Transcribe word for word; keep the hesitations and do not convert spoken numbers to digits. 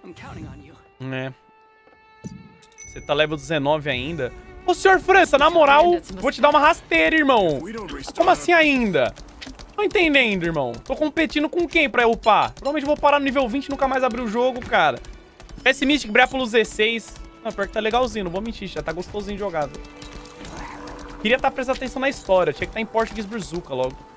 É. Você tá level dezenove ainda? Ô, senhor França, na moral, vou te dar uma rasteira, irmão. Como assim ainda? Tô entendendo, irmão. Tô competindo com quem pra eu upar? Provavelmente vou parar no nível vinte e nunca mais abrir o jogo, cara. Pessimistic, Brépolis Z seis. Não, pior que tá legalzinho, não vou mentir. Já tá gostosinho de jogar, velho. Queria estar prestando atenção na história. Tinha que estar em Portuguese Brazuca logo.